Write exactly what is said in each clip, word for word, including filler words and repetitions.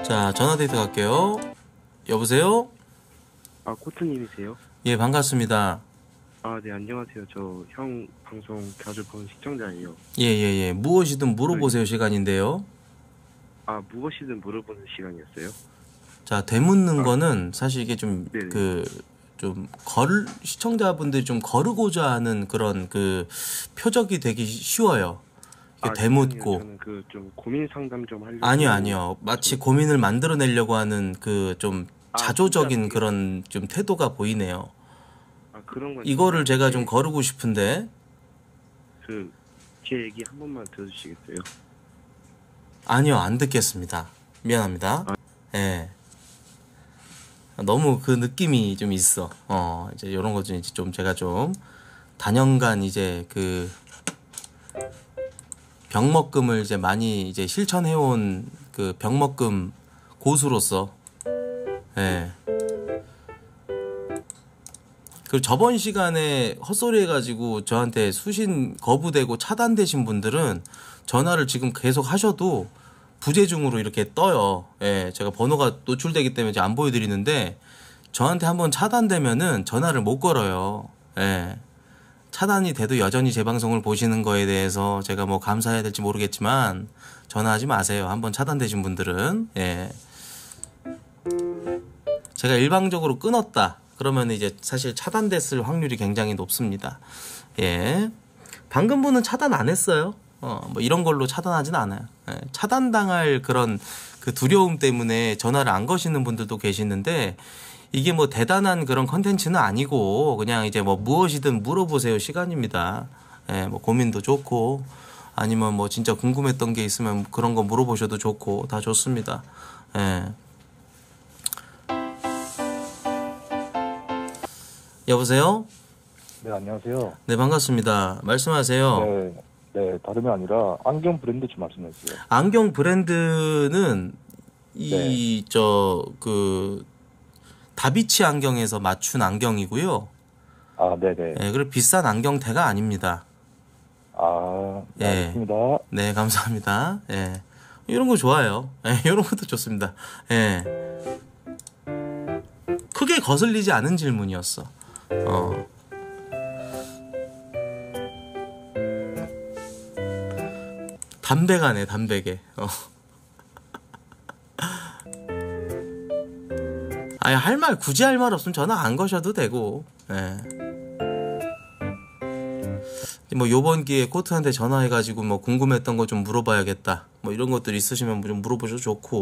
자, 전화데이트 갈게요. 여보세요? 아, 코트님이세요? 예, 반갑습니다. 아, 네, 안녕하세요. 저 형 방송 자주 보는 시청자예요. 예, 예, 예. 무엇이든 물어보세요 시간인데요. 아, 무엇이든 물어보는 시간이었어요? 자, 되묻는 아, 거는 사실 이게 좀, 네네. 그, 좀, 걸, 시청자분들이 좀 거르고자 하는 그런 그 표적이 되기 쉬워요. 이게 아, 죄송해요. 되묻고. 저는 그 좀 고민 상담 좀 하려고. 아니요, 아니요. 마치 좀... 고민을 만들어내려고 하는 그 좀 아, 자조적인 진짜 그런 좀 태도가 보이네요. 아, 그런 건 이거를 진짜 제가 제, 좀 거르고 싶은데. 그, 제 얘기 한 번만 들어주시겠어요? 아니요, 안 듣겠습니다. 미안합니다. 아, 예. 너무 그 느낌이 좀 있어. 어, 이제 요런 거 좀 이제 좀 제가 좀 단연간 이제 그 병먹금을 이제 많이 이제 실천해온 그 병먹금 고수로서, 예. 그 저번 시간에 헛소리 해가지고 저한테 수신 거부되고 차단되신 분들은 전화를 지금 계속 하셔도 부재중으로 이렇게 떠요. 예, 제가 번호가 노출되기 때문에 이제 안 보여드리는데 저한테 한번 차단되면은 전화를 못 걸어요. 예, 차단이 돼도 여전히 제 방송을 보시는 거에 대해서 제가 뭐 감사해야 될지 모르겠지만 전화하지 마세요. 한번 차단되신 분들은. 예, 제가 일방적으로 끊었다 그러면 이제 사실 차단됐을 확률이 굉장히 높습니다. 예, 방금 분은 차단 안 했어요. 어, 뭐 이런 걸로 차단하진 않아요. 예, 차단당할 그런 그 두려움 때문에 전화를 안 거시는 분들도 계시는데 이게 뭐 대단한 그런 컨텐츠는 아니고 그냥 이제 뭐 무엇이든 물어보세요 시간입니다. 예, 뭐 고민도 좋고 아니면 뭐 진짜 궁금했던 게 있으면 그런 거 물어보셔도 좋고 다 좋습니다. 예. 여보세요? 네, 안녕하세요. 네, 반갑습니다. 말씀하세요. 네, 네, 다름이 아니라 안경 브랜드 좀 말씀해주세요. 안경 브랜드는 이, 네. 저, 그, 다비치 안경에서 맞춘 안경이고요. 아, 네네. 네, 그리고 비싼 안경테가 아닙니다. 아, 네, 예. 알겠습니다. 네, 감사합니다. 예. 이런 거 좋아요. 예, 이런 것도 좋습니다. 예. 크게 거슬리지 않은 질문이었어. 어. 담배가네, 담배게. 어. 아니, 할 말, 굳이 할 말 없으면 전화 안 거셔도 되고, 예. 뭐, 요번 기회에 코트한테 전화해가지고, 뭐, 궁금했던 거 좀 물어봐야겠다. 뭐, 이런 것들 있으시면 좀 물어보셔도 좋고.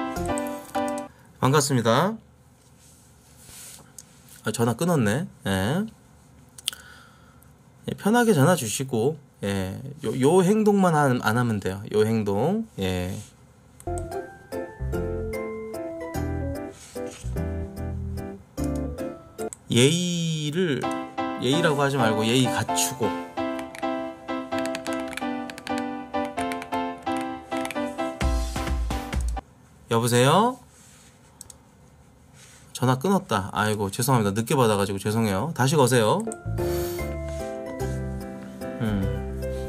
반갑습니다. 아, 전화 끊었네. 예. 예, 편하게 전화 주시고, 예. 요, 요 행동만 안, 안 하면 돼요. 요 행동. 예. 예의를, 예의라고 하지 말고 예의 갖추고. 여보세요? 전화 끊었다. 아이고, 죄송합니다. 늦게 받아가지고 죄송해요. 다시 거세요. 음.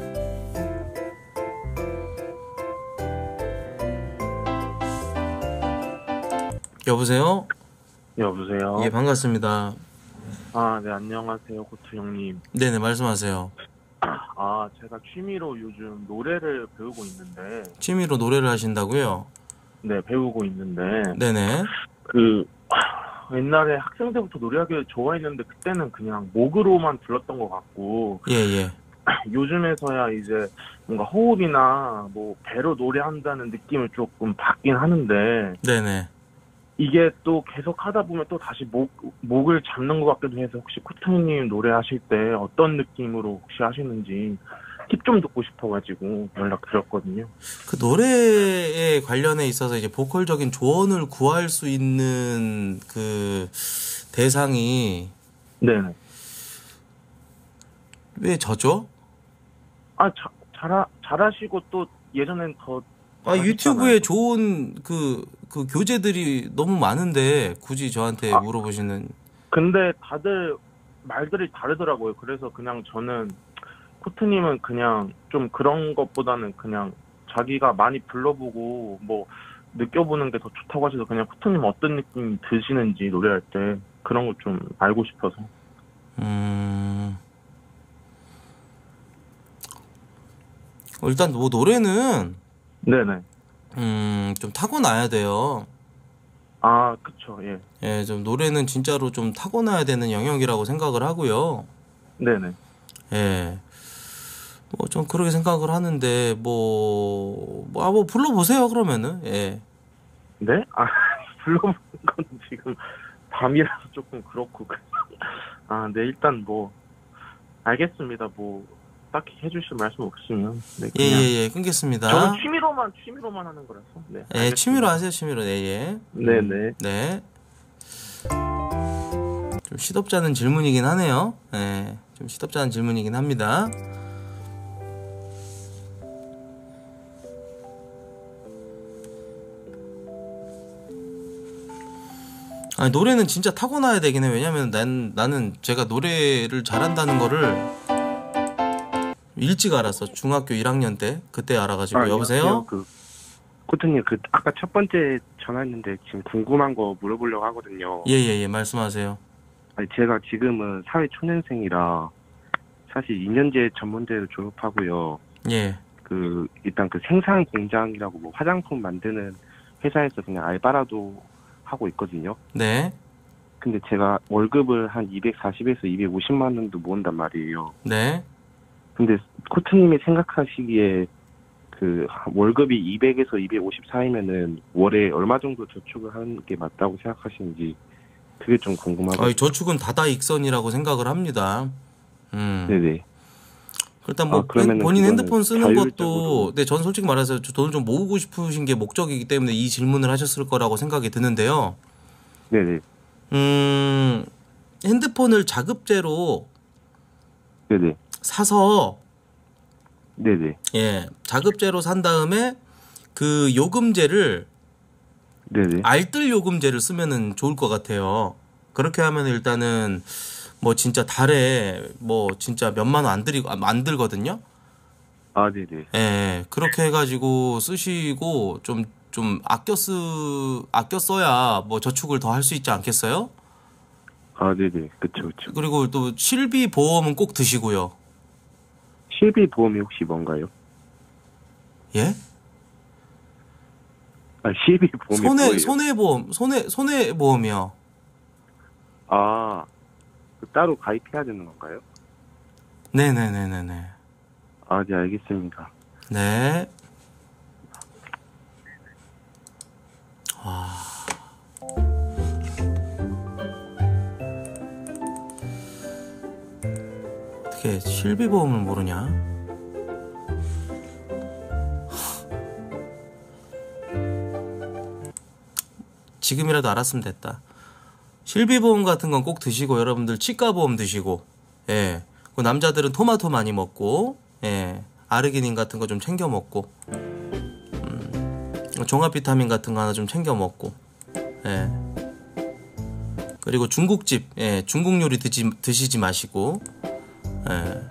여보세요? 여보세요? 예, 반갑습니다. 아, 네, 안녕하세요, 코트 형님. 네네, 말씀하세요. 아, 제가 취미로 요즘 노래를 배우고 있는데, 취미로 노래를 하신다고요? 네, 배우고 있는데, 네네. 그, 옛날에 학생 때부터 노래하기를 좋아했는데, 그때는 그냥 목으로만 불렀던 것 같고, 예, 예. 요즘에서야 이제 뭔가 호흡이나 뭐 배로 노래한다는 느낌을 조금 받긴 하는데, 네네. 이게 또 계속 하다 보면 또 다시 목, 목을 잡는 것 같기도 해서 혹시 코트님 노래하실 때 어떤 느낌으로 혹시 하시는지 팁 좀 듣고 싶어가지고 연락드렸거든요. 그 노래에 관련해 있어서 이제 보컬적인 조언을 구할 수 있는 그 대상이 네네. 왜 저죠? 아, 자, 잘, 잘하시고 또 예전엔 더 아, 잘하셨잖아요. 유튜브에 좋은 그, 그 교재들이 너무 많은데 굳이 저한테 아, 물어보시는. 근데 다들 말들이 다르더라고요. 그래서 그냥 저는 코트님은 그냥 좀 그런 것보다는 그냥 자기가 많이 불러보고 뭐 느껴보는 게 더 좋다고 하셔서 그냥 코트님 어떤 느낌 드시는지 노래할 때 그런 거 좀 알고 싶어서. 음. 어, 일단 뭐 노래는 네네. 음, 좀 타고나야 돼요. 아, 그쵸, 예. 예, 좀 노래는 진짜로 좀 타고나야 되는 영역이라고 생각을 하고요. 네네. 예. 뭐 좀 그렇게 생각을 하는데 뭐, 뭐, 아, 뭐 불러보세요 그러면은. 예. 네? 아, 불러보는 건 지금 밤이라서 조금 그렇고. 아, 네, 일단 뭐, 알겠습니다. 뭐, 딱히 해주실 말씀 없으면. 네, 예, 그냥. 예, 예, 끊겠습니다. 저는 취미로만, 취미로만 하는 거라서. 네. 예, 알겠습니다. 취미로 하세요, 취미로. 예, 예. 네네. 네. 좀 시덥지 않은 질문이긴 하네요. 예. 좀 시덥지 않은 질문이긴 합니다. 아니, 노래는 진짜 타고나야 되긴 해. 왜냐면 난, 나는 제가 노래를 잘한다는 거를 일찍 알았어. 중학교 일 학년 때. 그때 알아가지고. 아, 여보세요? 안녕하세요. 그 코트님 그 아까 첫 번째 전화했는데 지금 궁금한 거 물어보려고 하거든요. 예, 예, 예. 말씀하세요. 아니, 제가 지금은 사회 초년생이라 사실 이 년제 전문대를 졸업하고요. 예. 그 일단 그 생산 공장이라고 뭐 화장품 만드는 회사에서 그냥 알바라도 하고 있거든요. 네. 근데 제가 월급을 한 이백사십에서 이백오십만 원도 모은단 말이에요. 네. 근데 코트님이 생각하시기에 그 월급이 이백에서 이백오십 사이면은 월에 얼마 정도 저축을 하는 게 맞다고 생각하시는지 그게 좀 궁금하거든요. 아, 저축은 다다익선이라고 생각을 합니다. 음. 네네. 일단 뭐 아, 그러면은 본인 그거는 핸드폰 쓰는 것도 자율적으로. 네, 전 솔직히 말해서 돈을 좀 모으고 싶으신 게 목적이기 때문에 이 질문을 하셨을 거라고 생각이 드는데요. 네네. 음, 핸드폰을 자급제로 네네. 사서 네네. 예, 자급제로 산 다음에 그 요금제를 네네. 알뜰 요금제를 쓰면은 좋을 것 같아요. 그렇게 하면 일단은 뭐 진짜 달에 뭐 진짜 몇만 원 안 들이고 안 들거든요. 아, 네네. 예, 그렇게 해가지고 쓰시고 좀 좀 아껴 쓰 아껴 써야 뭐 저축을 더 할 수 있지 않겠어요? 아, 네네. 그쵸, 그쵸. 그리고 또 실비 보험은 꼭 드시고요. 실비 보험이 혹시 뭔가요? 예? 아, 실비 보험이 손해 뭐예요? 손해보험 손해 손해보험이요. 아, 그 따로 가입해야 되는 건가요? 네네네네네. 아, 네, 알겠습니다. 네. 와. 어떻게 실비보험을 모르냐? 지금이라도 알았으면 됐다. 실비보험 같은 건 꼭 드시고 여러분들 치과보험 드시고 예. 그 남자들은 토마토 많이 먹고 예. 아르기닌 같은 거 좀 챙겨 먹고 음, 종합 비타민 같은 거 하나 좀 챙겨 먹고 예. 그리고 중국집 예. 중국 요리 드지, 드시지 마시고 예.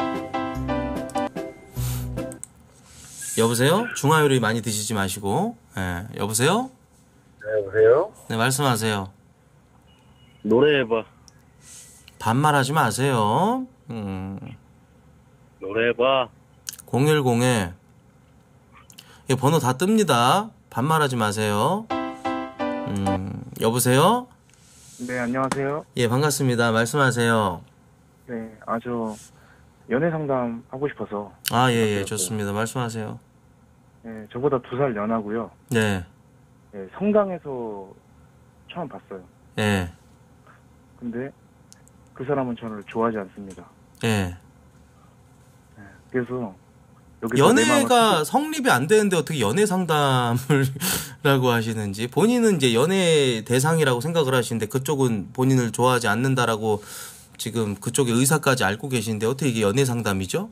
여보세요? 중화 요리 많이 드시지 마시고 예. 여보세요? 네, 여보세요? 네, 말씀하세요. 노래해봐. 반말하지 마세요. 음. 노래해봐. 공일공에 이 번호 다 뜹니다. 반말하지 마세요. 음, 여보세요? 네, 안녕하세요. 예, 반갑습니다. 말씀하세요. 네, 아, 저 연애 상담 하고 싶어서. 아, 예, 예, 좋습니다. 말씀하세요. 네, 저보다 두 살 연하고요. 네, 네, 성당에서 처음 봤어요. 예, 근데 그 사람은 저를 좋아하지 않습니다. 예. 네, 그래서 여기서 내 마음을 연애가 성립이 안 되는데 어떻게 연애 상담을 라고 하시는지 본인은 이제 연애 대상이라고 생각을 하시는데 그쪽은 본인을 좋아하지 않는다라고 지금 그쪽의 의사까지 앓고 계시는데 어떻게 이게 연애 상담이죠?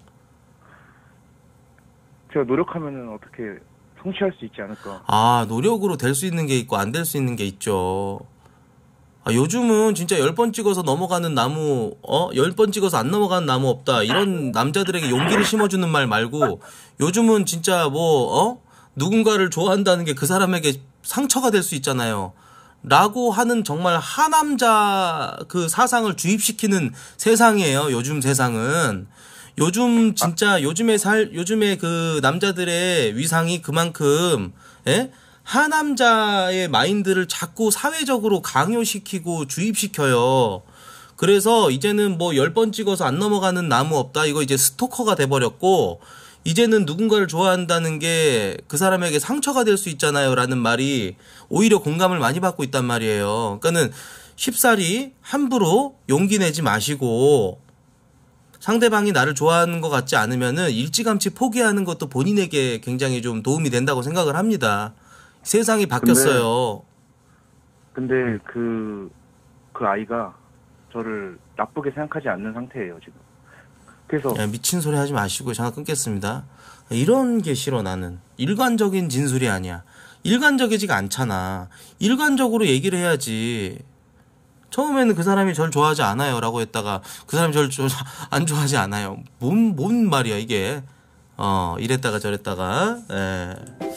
제가 노력하면은 어떻게 성취할 수 있지 않을까. 아, 노력으로 될 수 있는 게 있고 안 될 수 있는 게 있죠. 아, 요즘은 진짜 열 번 찍어서 넘어가는 나무, 어? 열 번 찍어서 안 넘어가는 나무 없다. 이런 남자들에게 용기를 심어주는 말 말고 요즘은 진짜 뭐, 어? 누군가를 좋아한다는 게 그 사람에게 상처가 될 수 있잖아요. 라고 하는 정말 하남자 그 사상을 주입시키는 세상이에요. 요즘 세상은. 요즘 진짜 요즘의 살 요즘의 그 남자들의 위상이 그만큼 예? 하남자의 마인드를 자꾸 사회적으로 강요시키고 주입시켜요. 그래서 이제는 뭐 열 번 찍어서 안 넘어가는 나무 없다. 이거 이제 스토커가 돼버렸고 이제는 누군가를 좋아한다는 게 그 사람에게 상처가 될 수 있잖아요. 라는 말이 오히려 공감을 많이 받고 있단 말이에요. 그러니까는 쉽사리 함부로 용기 내지 마시고 상대방이 나를 좋아하는 것 같지 않으면은 일찌감치 포기하는 것도 본인에게 굉장히 좀 도움이 된다고 생각을 합니다. 세상이 바뀌었어요. 근데, 근데 그, 그 아이가 저를 나쁘게 생각하지 않는 상태예요, 지금. 그래서. 야, 미친 소리 하지 마시고 전화 끊겠습니다. 이런 게 싫어, 나는. 일관적인 진술이 아니야. 일관적이지가 않잖아. 일관적으로 얘기를 해야지. 처음에는 그 사람이 절 좋아하지 않아요 라고 했다가 그 사람이 절 안 좋아하지 않아요. 뭔, 뭔 말이야 이게. 어 이랬다가 저랬다가. 예.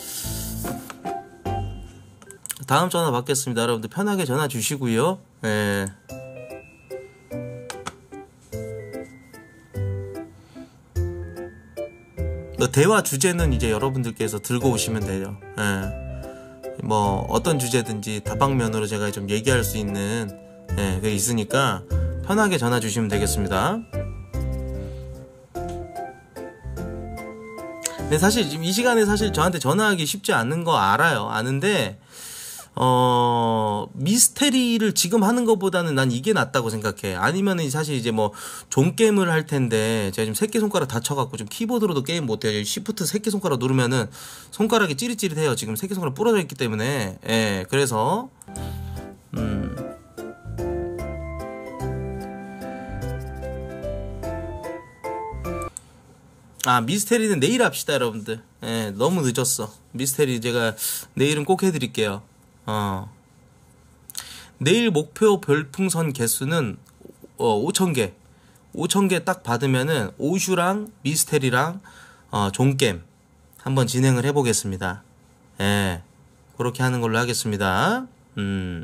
다음 전화 받겠습니다. 여러분들 편하게 전화 주시고요. 예. 대화 주제는 이제 여러분들께서 들고 오시면 돼요. 예. 뭐 어떤 주제든지 다방면으로 제가 좀 얘기할 수 있는 예, 그게 있으니까 편하게 전화 주시면 되겠습니다. 근데 사실 지금 이 시간에 사실 저한테 전화하기 쉽지 않은 거 알아요. 아는데 어 미스테리를 지금 하는 것보다는 난 이게 낫다고 생각해. 아니면은 사실 이제 뭐 종게임을 할 텐데 제가 지금 새끼손가락 다쳐갖고 좀 키보드로도 게임 못해요. 시프트 새끼손가락 누르면은 손가락이 찌릿찌릿해요. 지금 새끼손가락 부러져 있기 때문에. 예, 그래서 음. 아 미스테리는 내일 합시다 여러분들. 예, 너무 늦었어. 미스테리 제가 내일은 꼭 해드릴게요. 어. 내일 목표 별풍선 개수는 어, 오천 개 오천 개 딱 받으면은 오슈랑 미스테리랑 어, 종겜 한번 진행을 해보겠습니다. 예, 그렇게 하는 걸로 하겠습니다. 음.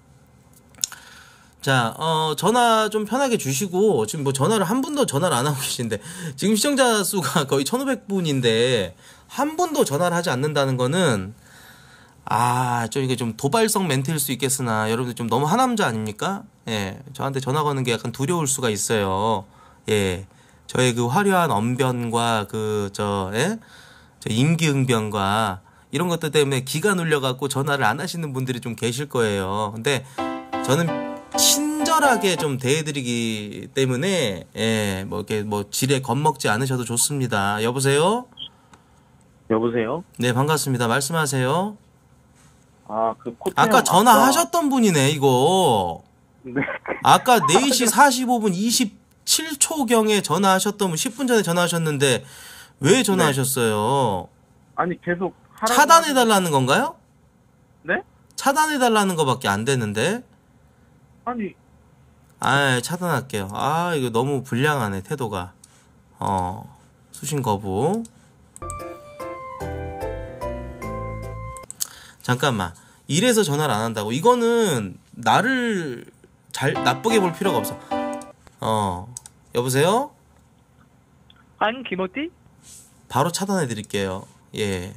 자, 어, 전화 좀 편하게 주시고, 지금 뭐 전화를 한 분도 전화를 안 하고 계신데, 지금 시청자 수가 거의 천오백 분인데, 한 분도 전화를 하지 않는다는 거는, 아, 좀 이게 좀 도발성 멘트일 수 있겠으나, 여러분들 좀 너무 하남자 아닙니까? 예, 저한테 전화 거는 게 약간 두려울 수가 있어요. 예, 저의 그 화려한 언변과 그, 저, 예? 저 임기응변과 이런 것들 때문에 기가 눌려갖고 전화를 안 하시는 분들이 좀 계실 거예요. 근데 저는 친절하게 좀 대해드리기 때문에 예, 뭐 이렇게 뭐 지레 겁먹지 않으셔도 좋습니다. 여보세요? 여보세요? 네, 반갑습니다. 말씀하세요. 아, 그 코트 아까 전화하셨던 분이네, 이거. 네. 아까 네 시 사십오 분 이십칠 초경에 전화하셨던 분, 십 분 전에 전화하셨는데 왜 전화하셨어요? 아니 계속 하라고 차단해달라는 건가요? 네? 차단해달라는 거밖에 안 되는데. 아니 아, 차단할게요. 아, 이거 너무 불량하네, 태도가. 어, 수신 거부. 잠깐만. 이래서 전화를 안 한다고. 이거는 나를 잘 나쁘게 볼 필요가 없어. 어, 여보세요? 안 김어띠? 바로 차단해 드릴게요. 예.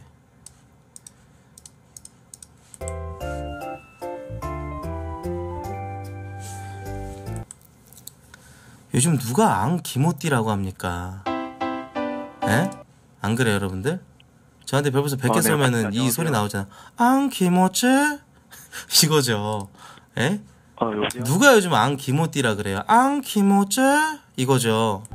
요즘 누가 앙 기모띠라고 합니까? 에? 안 그래요, 여러분들? 저한테 별풍선 백 개 아, 네, 쏘면은 이 안녕하세요. 소리 나오잖아. 앙 기모찌? 이거죠. 에? 아, 여보세요? 누가 요즘 앙 기모띠라 그래요? 앙 기모찌? 이거죠.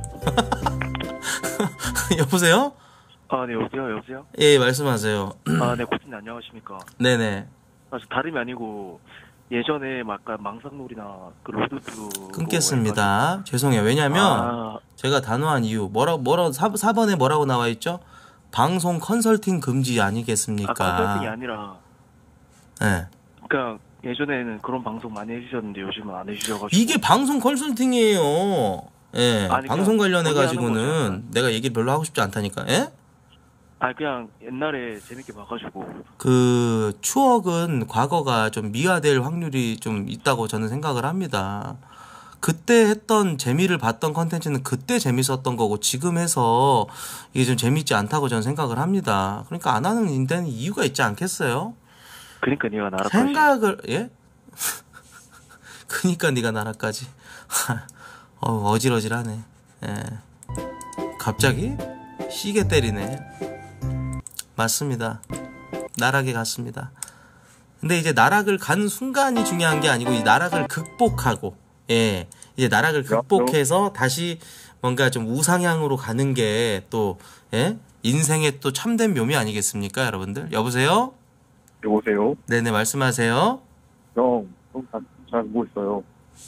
여보세요? 아, 네, 여보세요? 여보세요? 예, 말씀하세요. 아, 네, 코치님 안녕하십니까? 네네. 아, 저 다름이 아니고 예전에 막 약간 망상놀이나 그 로드뷰 끊겠습니다. 죄송해요. 왜냐면 아, 제가 단호한 이유 뭐라 뭐라 사 번에 뭐라고 나와 있죠? 방송 컨설팅 금지 아니겠습니까? 아, 컨설팅이 아니라 네. 그러니까 예전에는 그런 방송 많이 해주셨는데 요즘은 안 해주셔가지고 이게 방송 컨설팅이에요. 예. 아니, 방송 관련해 그냥 가지고는 소개하는 거죠. 내가 얘기를 별로 하고 싶지 않다니까. 예? 아 그냥 옛날에 재밌게 봐가지고. 그 추억은 과거가 좀 미화될 확률이 좀 있다고 저는 생각을 합니다. 그때 했던 재미를 봤던 컨텐츠는 그때 재밌었던 거고 지금 해서 이게 좀 재밌지 않다고 저는 생각을 합니다. 그러니까 안 하는 데는 이유가 있지 않겠어요? 그러니까 네가 나라까지. 생각을 예? 그니까 네가 나라까지. 어, 어질어질하네. 예. 갑자기 시계 때리네. 맞습니다. 나락에 갔습니다. 근데 이제 나락을 간 순간이 중요한 게 아니고 이 나락을 극복하고, 예, 이제 나락을 극복해서 다시 뭔가 좀 우상향으로 가는 게 또, 예, 인생의 또 참된 묘미 아니겠습니까, 여러분들? 여보세요? 여보세요? 네네, 말씀하세요. 형, 형, 잘 보고 있어요.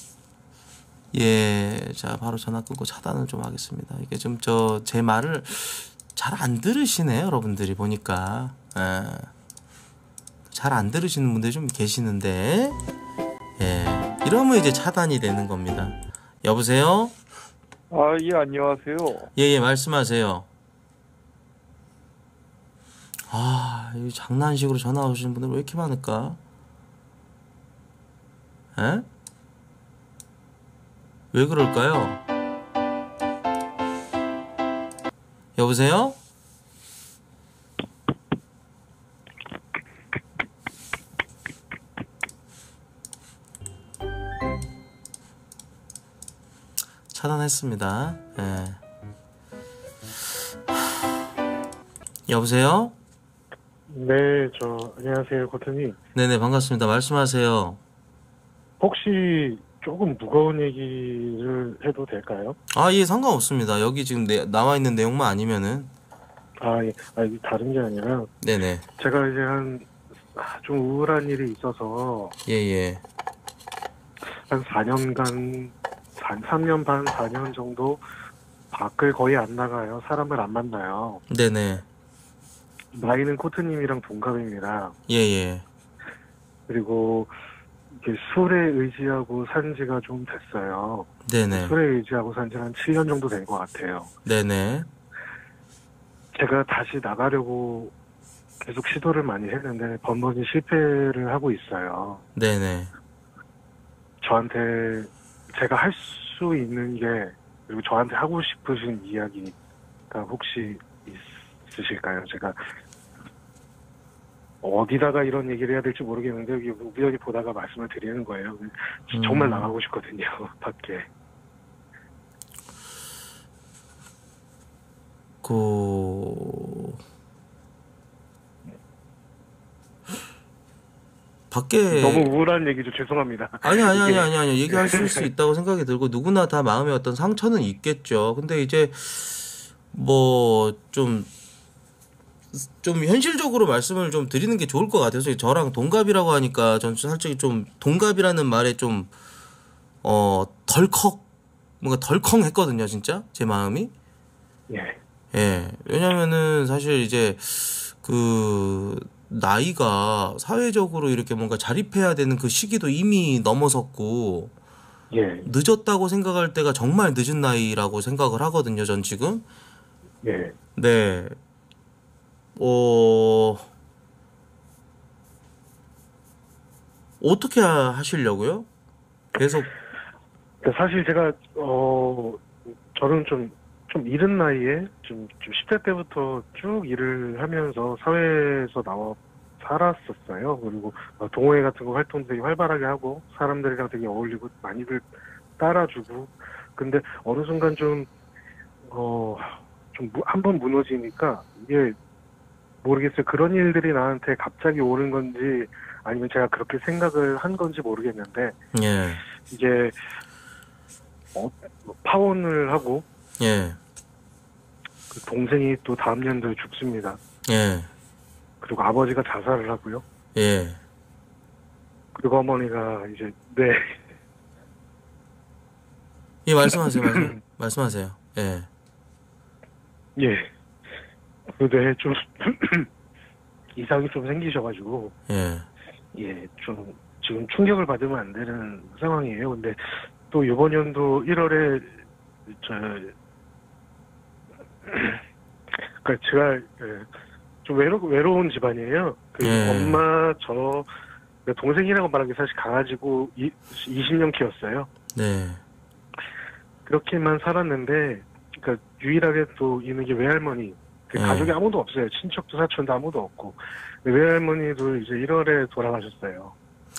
예, 자, 바로 전화 끊고 차단을 좀 하겠습니다. 이게 좀 저 제 말을 잘 안 들으시네요, 여러분들이 보니까. 예. 잘 안 들으시는 분들이 좀 계시는데, 예, 이러면 이제 차단이 되는 겁니다. 여보세요? 아, 예, 안녕하세요. 예, 예, 말씀하세요. 아, 이 장난식으로 전화 오시는 분들 왜 이렇게 많을까? 에? 왜 그럴까요? 여보세요? 차단했습니다. 예. 여보세요? 네, 저, 안녕하세요, 코트님. 네네, 반갑습니다. 말씀하세요. 혹시 조금 무거운 얘기를 해도 될까요? 아, 예, 상관없습니다. 여기 지금 내, 나와 있는 내용만 아니면은. 아, 예. 아, 이게 다른 게 아니라, 네네. 제가 이제 한, 좀 우울한 일이 있어서, 예, 예. 한 사 년간, 한 삼 년 반, 사 년 정도 밖을 거의 안 나가요. 사람을 안 만나요. 네네. 나이는 코트님이랑 동갑입니다. 예, 예. 그리고 이게 술에 의지하고 산 지가 좀 됐어요. 네네. 술에 의지하고 산 지는 한 칠 년 정도 된 것 같아요. 네네. 제가 다시 나가려고 계속 시도를 많이 했는데 번번이 실패를 하고 있어요. 네네. 저한테 제가 할 수 있는 게, 그리고 저한테 하고 싶으신 이야기가 혹시 있으실까요? 제가 어디다가 이런 얘기를 해야 될지 모르겠는데 여기 우연히 보다가 말씀을 드리는 거예요. 정말 음. 나가고 싶거든요, 밖에. 그 밖에 너무 우울한 얘기죠. 죄송합니다. 아니 아니 아니 이게- 아니 아니 얘기하실 수 있다고 생각이 들고 누구나 다 마음에 어떤 상처는 있겠죠. 근데 이제 뭐 좀 좀 현실적으로 말씀을 좀 드리는 게 좋을 것 같아요. 저랑 동갑이라고 하니까 전 솔직히 좀 동갑이라는 말에 좀 어 덜컥 뭔가 덜컹했거든요, 진짜 제 마음이. 예. 예. 왜냐면은 사실 이제 그 나이가 사회적으로 이렇게 뭔가 자립해야 되는 그 시기도 이미 넘어섰고 예. 늦었다고 생각할 때가 정말 늦은 나이라고 생각을 하거든요, 전 지금. 예. 네. 어, 어떻게 하- 하시려고요? 계속, 사실 제가 어 저는 좀 좀 이른 나이에 좀, 좀 십 대 때부터 쭉 일을 하면서 사회에서 나와 살았었어요. 그리고 동호회 같은 거 활동 되게 활발하게 하고 사람들이랑 되게 어울리고 많이들 따라주고. 근데 어느 순간 좀 어 좀 한 번 무너지니까 이게 모르겠어요. 그런 일들이 나한테 갑자기 오는 건지 아니면 제가 그렇게 생각을 한 건지 모르겠는데 예, 이제 어, 파혼을 하고 예, 그 동생이 또 다음 연도에 죽습니다. 예, 그리고 아버지가 자살을 하고요. 예. 그리고 어머니가 이제 네. 예, 말씀하세요, 말씀, 말씀하세요. 예, 예. 그 뇌에 좀 이상이 좀 생기셔가지고 예, 예, 좀 지금 충격을 받으면 안 되는 상황이에요. 근데 또 이번 연도 일월에 저 그러니까 제가 예, 좀 외로 외로운 집안이에요. 그 예. 엄마 저 동생이라고 말하기 사실 강아지고 이, 이십 년 키웠어요. 네. 그렇게만 살았는데, 그러니까 유일하게 또 있는 게 외할머니. 그 예. 가족이 아무도 없어요. 친척도 사촌도 아무도 없고. 외할머니도 이제 일월에 돌아가셨어요.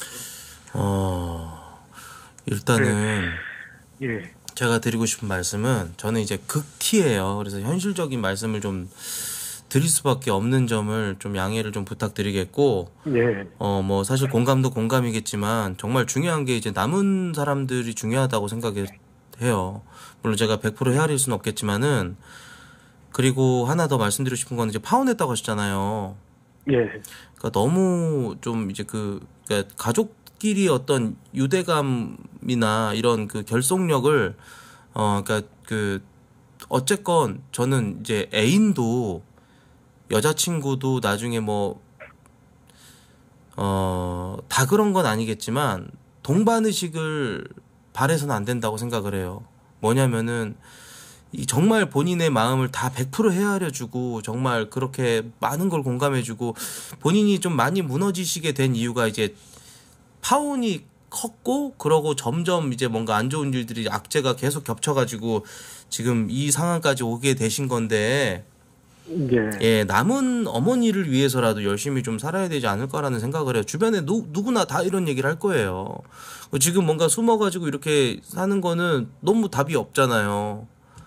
어, 일단은 예. 제가 드리고 싶은 말씀은 저는 이제 극티예요. 그래서 현실적인 말씀을 좀 드릴 수밖에 없는 점을 좀 양해를 좀 부탁드리겠고, 예. 어, 뭐 사실 공감도 공감이겠지만 정말 중요한 게 이제 남은 사람들이 중요하다고 생각해요. 물론 제가 백 퍼센트 헤아릴 수는 없겠지만은, 그리고 하나 더 말씀드리고 싶은 건 이제 파혼했다고 하셨잖아요. 예. 그러니까 너무 좀 이제 그 그러니까 가족끼리 어떤 유대감이나 이런 그 결속력을 어 그러니까 그 어쨌건 저는 이제 애인도 여자친구도 나중에 뭐 어 다 그런 건 아니겠지만 동반의식을 바래서는 안 된다고 생각을 해요. 뭐냐면은 이 정말 본인의 마음을 다 백 퍼센트 헤아려주고 정말 그렇게 많은 걸 공감해주고 본인이 좀 많이 무너지시게 된 이유가 이제 파혼이 컸고 그러고 점점 이제 뭔가 안 좋은 일들이 악재가 계속 겹쳐가지고 지금 이 상황까지 오게 되신 건데 예. 예, 남은 어머니를 위해서라도 열심히 좀 살아야 되지 않을까라는 생각을 해요. 주변에 누, 누구나 다 이런 얘기를 할 거예요. 지금 뭔가 숨어가지고 이렇게 사는 거는 너무 답이 없잖아요.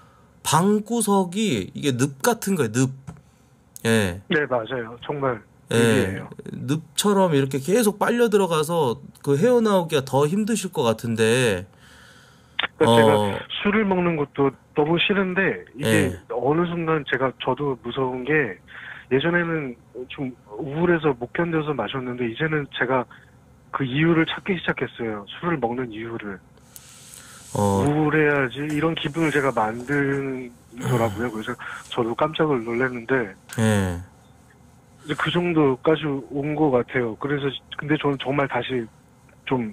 방구석이 이게 늪 같은 거예요. 늪. 예. 네, 맞아요. 정말. 예. 늪처럼 이렇게 계속 빨려 들어가서 그 헤어나오기가 더 힘드실 것 같은데. 그러니까 어. 제가 술을 먹는 것도 너무 싫은데 이게 예. 어느 순간 제가 저도 무서운 게 예전에는 좀 우울해서 못 견뎌서 마셨는데 이제는 제가 그 이유를 찾기 시작했어요. 술을 먹는 이유를. 어. 우울해야지 이런 기분을 제가 만들더라고요. 그래서 저도 깜짝을 놀랐는데 예. 이제 그 정도까지 온 것 같아요. 그래서 근데 저는 정말 다시 좀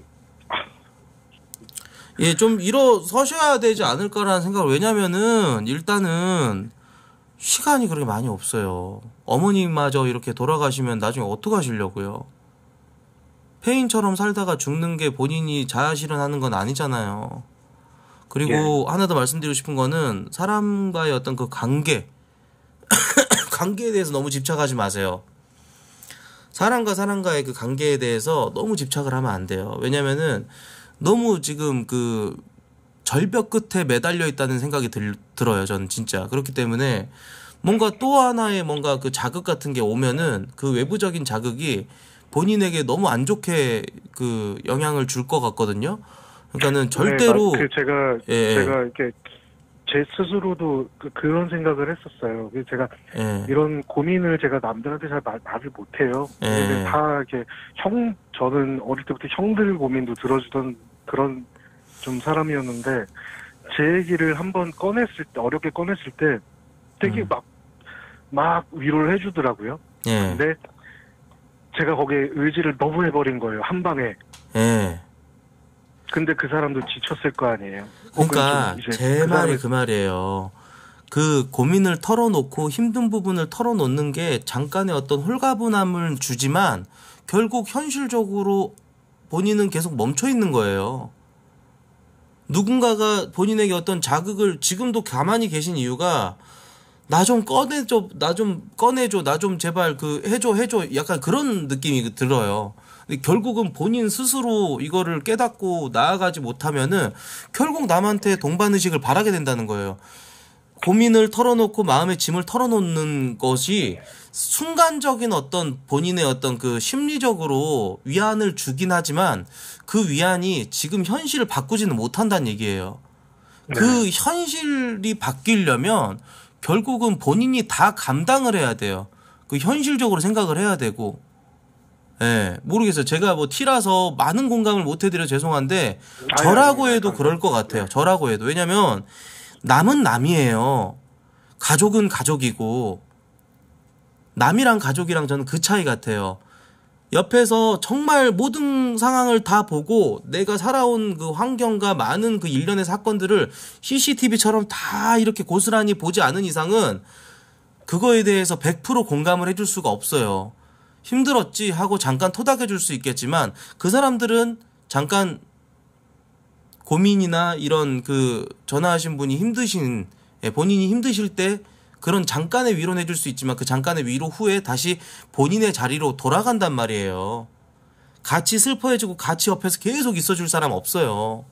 예, 좀 일어서셔야 되지 않을까라는 생각을, 왜냐면은, 일단은, 시간이 그렇게 많이 없어요. 어머님마저 이렇게 돌아가시면 나중에 어떡하시려고요? 폐인처럼 살다가 죽는 게 본인이 자아실현하는 건 아니잖아요. 그리고 하나 더 말씀드리고 싶은 거는, 사람과의 어떤 그 관계, 관계에 대해서 너무 집착하지 마세요. 사람과 사람과의 그 관계에 대해서 너무 집착을 하면 안 돼요. 왜냐면은, 너무 지금 그 절벽 끝에 매달려 있다는 생각이 들, 들어요. 저는 진짜. 그렇기 때문에 뭔가 또 하나의 뭔가 그 자극 같은 게 오면은 그 외부적인 자극이 본인에게 너무 안 좋게 그 영향을 줄 것 같거든요. 그러니까는 절대로 네, 그 제가 예, 제가 이렇게 제 스스로도 그, 그런 생각을 했었어요. 그래서 제가 예, 이런 고민을 제가 남들한테 잘 말, 말을 못해요. 예. 근데 다 이렇게 형 저는 어릴 때부터 형들 고민도 들어주던 그런 좀 사람이었는데 제 얘기를 한번 꺼냈을 때 어렵게 꺼냈을 때 되게 음. 막 막 위로를 해주더라고요. 예, 근데 제가 거기에 의지를 너무 해버린 거예요. 한 방에. 예. 근데 그 사람도 지쳤을 거 아니에요. 그러니까 혹은 좀 이제 제 그 말이 사람의- 그 말이에요. 그 고민을 털어놓고 힘든 부분을 털어놓는 게 잠깐의 어떤 홀가분함을 주지만 결국 현실적으로 본인은 계속 멈춰 있는 거예요. 누군가가 본인에게 어떤 자극을 지금도 가만히 계신 이유가 나 좀 꺼내줘, 나 좀 꺼내줘, 나 좀 제발 그 해줘, 해줘. 약간 그런 느낌이 들어요. 근데 결국은 본인 스스로 이거를 깨닫고 나아가지 못하면은 결국 남한테 동반의식을 바라게 된다는 거예요. 고민을 털어놓고 마음의 짐을 털어놓는 것이 순간적인 어떤 본인의 어떤 그 심리적으로 위안을 주긴 하지만 그 위안이 지금 현실을 바꾸지는 못한다는 얘기예요. 네. 그 현실이 바뀌려면 결국은 본인이 다 감당을 해야 돼요. 그 현실적으로 생각을 해야 되고. 예, 모르겠어요. 제가 뭐 티라서 많은 공감을 못 해드려 죄송한데 저라고 해도 그럴 것 같아요. 저라고 해도. 왜냐면 남은 남이에요. 가족은 가족이고 남이랑 가족이랑 저는 그 차이 같아요. 옆에서 정말 모든 상황을 다 보고 내가 살아온 그 환경과 많은 그 일련의 사건들을 씨씨티비처럼 다 이렇게 고스란히 보지 않은 이상은 그거에 대해서 백 퍼센트 공감을 해줄 수가 없어요. 힘들었지 하고 잠깐 토닥여 줄 수 있겠지만 그 사람들은 잠깐 고민이나 이런 그 전화하신 분이 힘드신, 본인이 힘드실 때 그런 잠깐의 위로는 해줄 수 있지만 그 잠깐의 위로 후에 다시 본인의 자리로 돌아간단 말이에요. 같이 슬퍼해주고 같이 옆에서 계속 있어줄 사람 없어요.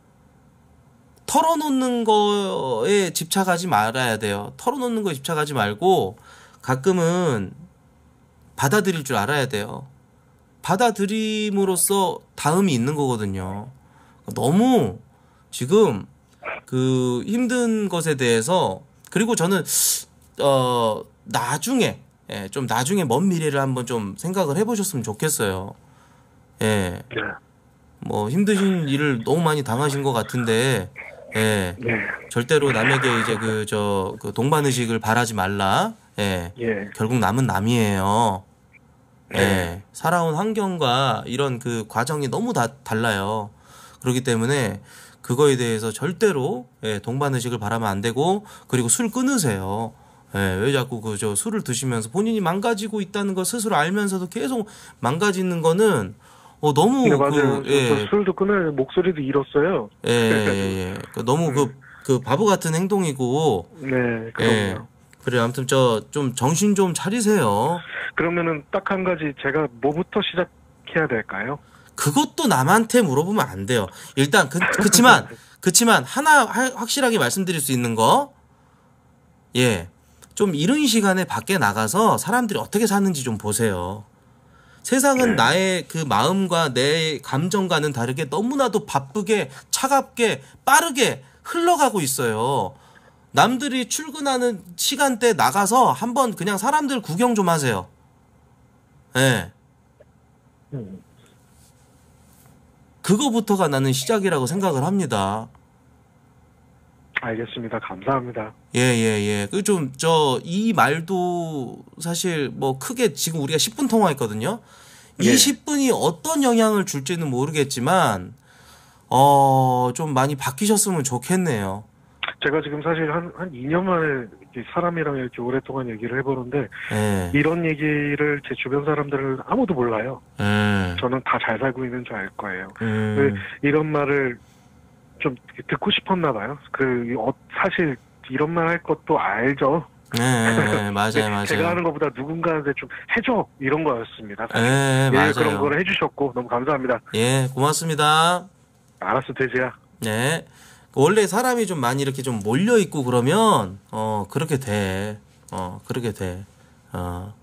털어놓는 거에 집착하지 말아야 돼요. 털어놓는 거에 집착하지 말고 가끔은 받아들일 줄 알아야 돼요. 받아들임으로써 다음이 있는 거거든요. 너무 지금 그 힘든 것에 대해서, 그리고 저는 어 나중에 예, 좀 나중에 먼 미래를 한번 좀 생각을 해보셨으면 좋겠어요. 예, 네. 뭐 힘드신 일을 너무 많이 당하신 것 같은데, 예, 네. 절대로 남에게 이제 그 저 그 동반 의식을 바라지 말라. 예, 예. 결국 남은 남이에요. 예, 네. 살아온 환경과 이런 그 과정이 너무 다 달라요. 그렇기 때문에 그거에 대해서 절대로 예, 동반 의식을 바라면 안 되고, 그리고 술 끊으세요. 예, 왜 자꾸 그 저 술을 드시면서 본인이 망가지고 있다는 걸 스스로 알면서도 계속 망가지는 거는 어 너무 네, 맞아요. 그, 저, 예, 저 술도 끊어야 목소리도 잃었어요. 예, 예, 예. 그 너무 그, 그 바보 같은 행동이고. 네, 그럼요. 예. 그래, 아무튼 저 좀 정신 좀 차리세요. 그러면은 딱 한 가지 제가 뭐부터 시작해야 될까요? 그것도 남한테 물어보면 안 돼요. 일단 그, 그치만 그치만 하나 하, 확실하게 말씀드릴 수 있는 거, 예, 좀 이른 시간에 밖에 나가서 사람들이 어떻게 사는지 좀 보세요. 세상은 네. 나의 그 마음과 내 감정과는 다르게 너무나도 바쁘게 차갑게 빠르게 흘러가고 있어요. 남들이 출근하는 시간대 나가서 한번 그냥 사람들 구경 좀 하세요. 예. 음. 그거부터가 나는 시작이라고 생각을 합니다. 알겠습니다. 감사합니다. 예, 예, 예. 그 좀, 저, 이 말도 사실 뭐 크게 지금 우리가 십 분 통화했거든요. 예. 이 십 분이 어떤 영향을 줄지는 모르겠지만, 어, 좀 많이 바뀌셨으면 좋겠네요. 제가 지금 사실 한, 한 이 년 만에 이렇게 사람이랑 이렇게 오랫동안 얘기를 해보는데, 예. 이런 얘기를 제 주변 사람들은 아무도 몰라요. 예. 저는 다 잘 살고 있는 줄 알 거예요. 음. 이런 말을 좀 듣고 싶었나 봐요. 그, 어, 사실 이런 말 할 것도 알죠. 네, 맞아요, 맞아요. 제가 하는 것보다 누군가한테 좀 해줘 이런 거였습니다. 사실. 예, 예, 맞아요. 그런 거를 해주셨고 너무 감사합니다. 예, 고맙습니다. 알았어, 돼지야. 네. 원래 사람이 좀 많이 이렇게 좀 몰려 있고 그러면 어 그렇게 돼. 어 그렇게 돼. 어.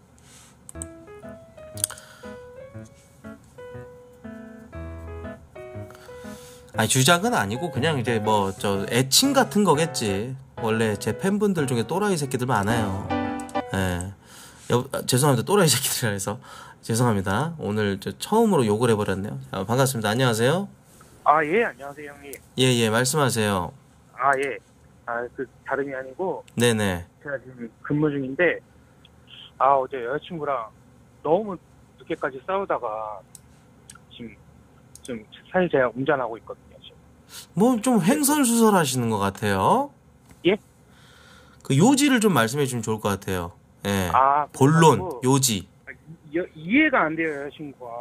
아니 주작은 아니고 그냥 이제 뭐 저 애칭 같은 거겠지. 원래 제 팬분들 중에 또라이 새끼들 많아요. 예. 여, 아, 죄송합니다. 또라이 새끼들이라 해서 죄송합니다. 오늘 저 처음으로 욕을 해버렸네요. 아, 반갑습니다. 안녕하세요. 아, 예, 안녕하세요, 형님. 예, 예, 말씀하세요. 아, 예. 아, 그, 다름이 아니고, 네네. 제가 지금 근무 중인데, 아, 어제 여자친구랑 너무 늦게까지 싸우다가, 지금, 지금 사실 제가 운전하고 있거든요, 지금. 뭐 좀 횡설수설 하시는 것 같아요. 예? 그 요지를 좀 말씀해 주면 좋을 것 같아요. 예. 아, 본론, 그래가지고, 요지. 여, 이해가 안 돼요, 여자친구가.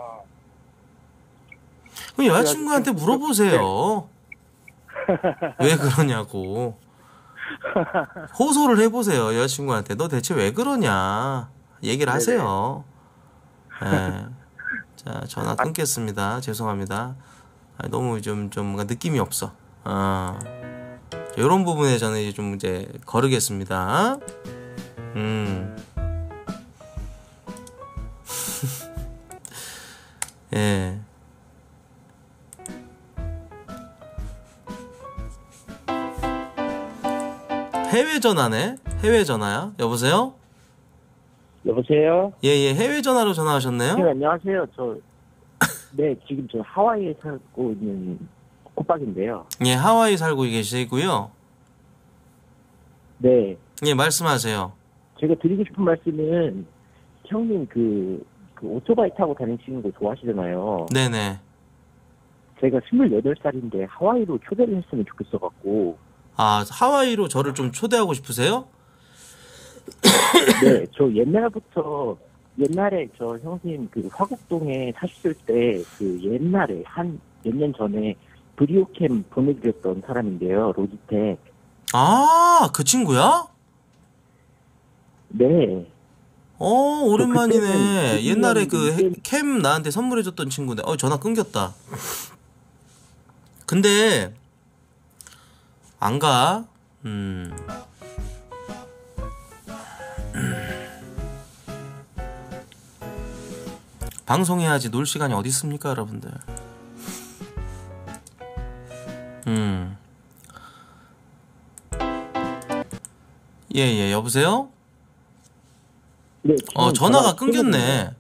그럼 여자친구한테 물어보세요. 왜 그러냐고. 호소를 해보세요, 여자친구한테. 너 대체 왜 그러냐. 얘기를 하세요. 예. 자, 전화 끊겠습니다. 죄송합니다. 아, 너무 좀, 좀 뭔가 느낌이 없어. 아. 이런 부분에 저는 이제 좀 이제 거르겠습니다. 음. 예. 해외 전화네? 해외 전화야? 여보세요? 여보세요? 예, 예, 해외 전화로 전화하셨네요? 네, 안녕하세요. 저, 네, 지금 저 하와이에 살고 있는 꼬박인데요. 예, 하와이 살고 계시고요. 네. 예, 말씀하세요. 제가 드리고 싶은 말씀은, 형님 그, 그 오토바이 타고 다니시는 거 좋아하시잖아요. 네네. 제가 스물여덟 살인데 하와이로 초대를 했으면 좋겠어갖고. 아, 하와이로 저를 좀 초대하고 싶으세요? 네, 저 옛날부터 옛날에 저 형님 그 화곡동에 사셨을 때 그 옛날에 한 몇 년 전에 브리오캠 보내드렸던 사람인데요, 로지텍. 아, 그 친구야? 네. 어, 오랜만이네. 그때는 옛날에 그 그때는 캠 나한테 선물해줬던 친구인데, 어, 전화 끊겼다. 근데, 안 가. 음. 방송해야지 놀 시간이 어디 있습니까, 여러분들? 음. 예, 예, 여보세요? 네, 어, 지금 전화가 전화 끊겼네.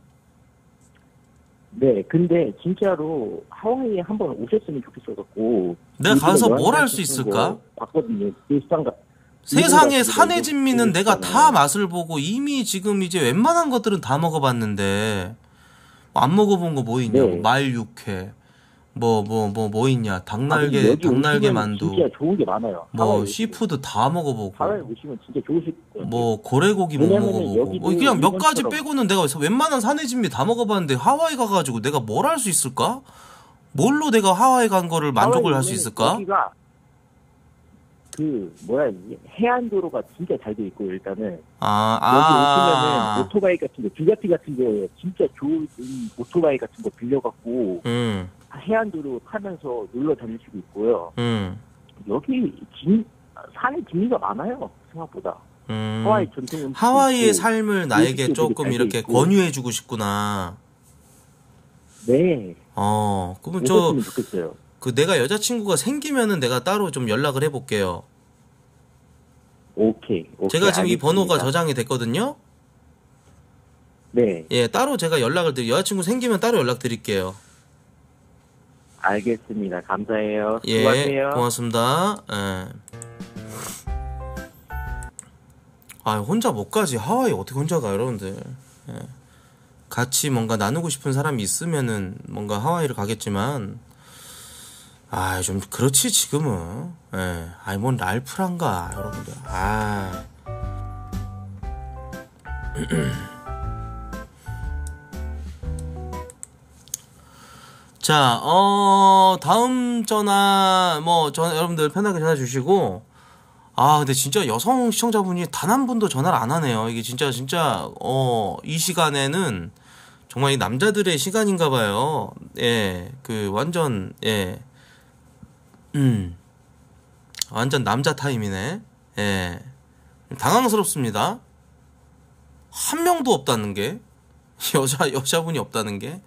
네, 근데 진짜로 하와이에 한번 오셨으면 좋겠어갖고. 내가 가서 뭘 할 수 있을까? 봤거든요. 일상가. 세상에 산의 진미는 내가 다 맛을 보고 이미 지금 이제 웬만한 것들은 다 먹어봤는데 안 먹어본 거 뭐 있냐? 네. 말 육회, 뭐 뭐 뭐 뭐 있냐? 닭날개, 여기 닭날개 오시면 만두, 진짜 좋은 게 많아요. 뭐 하와이 시푸드 다 먹어보고, 하와이 오시면 진짜 좋으실 거예요. 뭐 고래고기 못 왜냐면은 먹어보고, 여기도 뭐 그냥 몇 가지 일본처럼- 빼고는 내가 웬만한 산의 진미 다 먹어봤는데 하와이 가가지고 내가 뭘 할 수 있을까? 뭘로 내가 하와이 간 거를 만족을 할 수 하와이는 있을까? 여기가 그 뭐야 해안도로가 진짜 잘 돼 있고 일단은 아, 여기 오시면은 아, 오토바이 같은 거 두가티 같은 거 진짜 좋은 오토바이 같은 거 빌려갖고 음, 해안도로 타면서 놀러 다닐 수도 있고요. 음, 여기 진 산에 진미가 많아요 생각보다. 음. 하와이 전통 음식 하와이의 삶을 나에게 음식도 조금 되게 잘 이렇게 돼 있고. 권유해주고 싶구나. 네. 어, 그러면 저, 오셨으면 좋겠어요. 그 내가 여자친구가 생기면은 내가 따로 좀 연락을 해볼게요. 오케이. 오케이 제가 지금 이 알겠습니다. 번호가 저장이 됐거든요. 네, 예, 따로 제가 연락을 드리, 여자친구 생기면 따로 연락드릴게요. 알겠습니다. 감사해요. 예, 수고하세요. 고맙습니다. 예. 아, 혼자 못 가지. 하와이 어떻게 혼자 가, 여러분들. 예. 같이 뭔가 나누고 싶은 사람이 있으면은 뭔가 하와이를 가겠지만, 아, 좀 그렇지 지금은. 예. 아이, 뭔 랄프란가, 여러분들. 아. 자, 어, 다음 전화, 뭐, 전, 여러분들 편하게 전화 주시고, 아, 근데 진짜 여성 시청자분이 단 한 분도 전화를 안 하네요. 이게 진짜, 진짜, 어, 이 시간에는 정말 이 남자들의 시간인가 봐요. 예, 그, 완전, 예, 음, 완전 남자 타임이네. 예, 당황스럽습니다. 한 명도 없다는 게, 여자, 여자분이 없다는 게.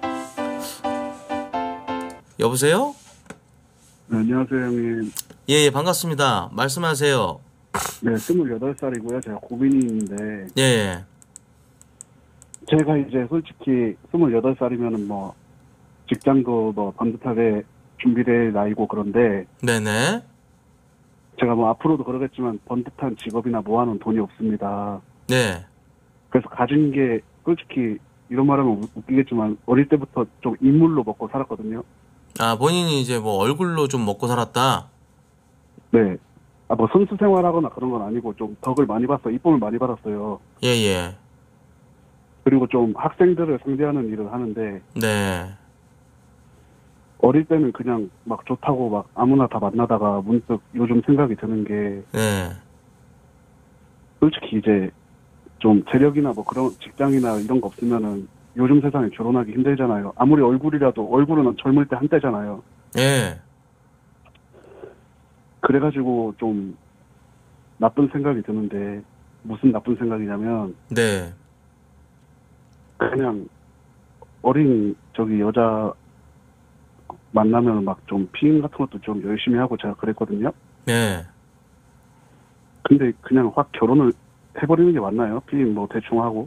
여보세요? 네, 안녕하세요, 형님. 예, 예, 반갑습니다. 말씀하세요. 네, 스물여덟 살이고요. 제가 고민인데, 예, 예. 제가 이제 솔직히 스물여덟 살이면은 뭐, 직장도 뭐 반듯하게 준비될 나이고 그런데, 네네. 제가 뭐 앞으로도 그러겠지만 번듯한 직업이나 모아놓은 돈이 없습니다. 네. 그래서 가진 게 솔직히 이런 말하면 웃- 웃기겠지만 어릴 때부터 좀 인물로 먹고 살았거든요. 아, 본인이 이제 뭐 얼굴로 좀 먹고 살았다? 네. 아, 뭐 선수 생활하거나 그런 건 아니고 좀 덕을 많이 봤어. 이쁨을 많이 받았어요. 예, 예. 그리고 좀 학생들을 상대하는 일을 하는데, 네. 어릴 때는 그냥 막 좋다고 막 아무나 다 만나다가 문득 요즘 생각이 드는 게 네. 솔직히 이제 좀 재력이나 뭐 그런 직장이나 이런 거 없으면은 요즘 세상에 결혼하기 힘들잖아요. 아무리 얼굴이라도 얼굴은 젊을 때 한때잖아요. 예. 그래가지고 좀 나쁜 생각이 드는데 무슨 나쁜 생각이냐면 네. 그냥 어린 저기 여자 만나면 막 좀 피임 같은 것도 좀 열심히 하고 제가 그랬거든요. 네. 근데 그냥 확 결혼을 해버리는 게 맞나요? 피임 뭐 대충 하고.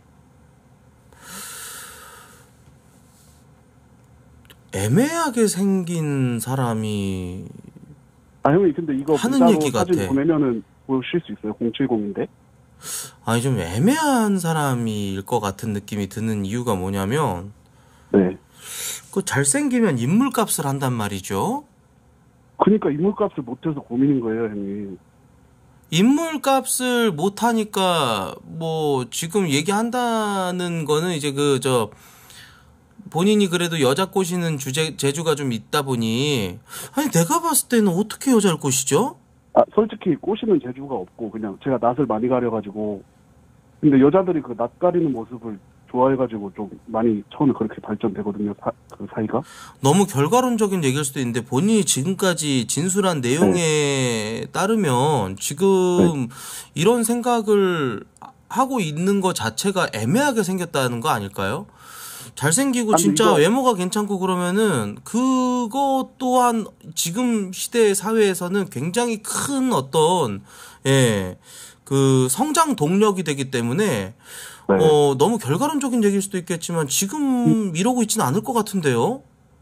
애매하게 생긴 사람이 아 형님 근데 이거 하는 문자로 얘기 사진 같아. 보내면은 보실 수 있어요. 공칠공인데. 아니 좀 애매한 사람일 것 같은 느낌이 드는 이유가 뭐냐면 네. 그 잘생기면 인물값을 한단 말이죠. 그러니까 인물값을 못해서 고민인 거예요, 형님. 인물값을 못 하니까 뭐 지금 얘기한다는 거는 이제 그 저 본인이 그래도 여자 꼬시는 주제 재주가 좀 있다 보니 아니 내가 봤을 때는 어떻게 여자를 꼬시죠? 아, 솔직히 꼬시는 재주가 없고 그냥 제가 낯을 많이 가려가지고 근데 여자들이 그 낯 가리는 모습을 좋아해가지고 좀 많이 처음에 그렇게 발전되거든요. 사, 그 사이가. 너무 결과론적인 얘기일 수도 있는데 본인이 지금까지 진술한 내용에 네. 따르면 지금 네. 이런 생각을 하고 있는 것 자체가 애매하게 생겼다는 거 아닐까요? 잘생기고 아니, 진짜 이거... 외모가 괜찮고 그러면은 그것 또한 지금 시대 사회에서는 굉장히 큰 어떤 예, 그 성장 동력이 되기 때문에 네. 어, 너무 결과론적인 얘기일 수도 있겠지만 지금 음. 이러고 있지는 않을 것 같은데요.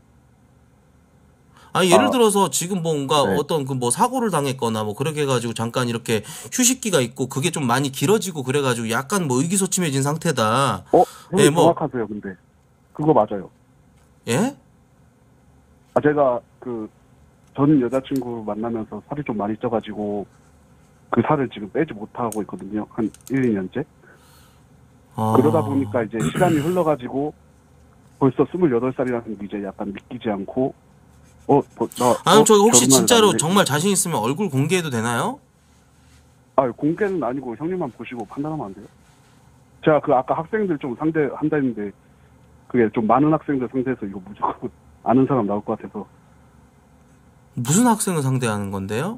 아니 예를 아, 들어서 지금 뭔가 네. 어떤 그 뭐 사고를 당했거나 뭐 그렇게 해가지고 잠깐 이렇게 휴식기가 있고 그게 좀 많이 길어지고 그래가지고 약간 뭐 의기소침해진 상태다. 어, 네, 뭐 정확하세요, 근데 그거 맞아요. 예? 아 제가 그 전 여자친구 만나면서 살이 좀 많이 쪄가지고 그 살을 지금 빼지 못하고 있거든요. 한 일, 이 년째. 아... 그러다 보니까 이제 시간이 흘러가지고 벌써 스물여덟 살이라는 게 이제 약간 믿기지 않고 어, 뭐, 나, 아니, 어, 저 혹시 진짜로 났네. 정말 자신 있으면 얼굴 공개해도 되나요? 아, 공개는 아니고 형님만 보시고 판단하면 안 돼요? 제가 그 아까 학생들 좀 상대한다 했는데 그게 좀 많은 학생들 상대해서 이거 무조건 아는 사람 나올 것 같아서. 무슨 학생을 상대하는 건데요?